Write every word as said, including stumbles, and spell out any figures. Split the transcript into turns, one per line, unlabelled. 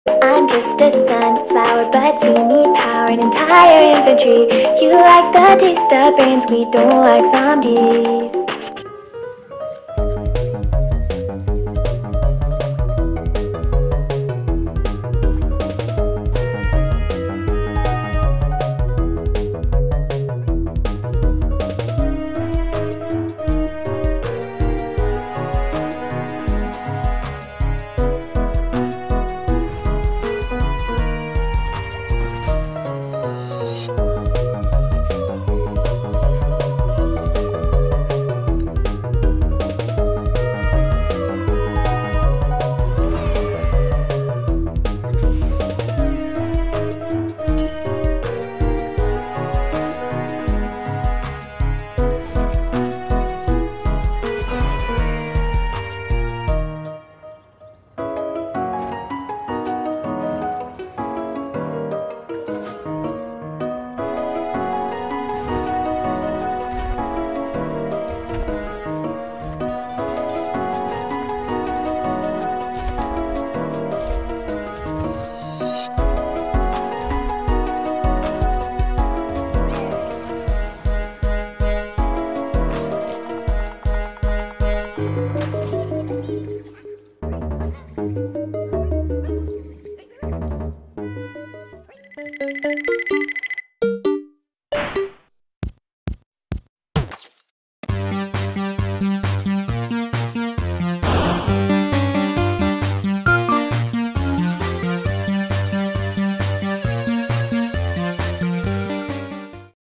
I'm just a sunflower, but see me power an entire infantry. You like the taste of brains, we don't like zombies.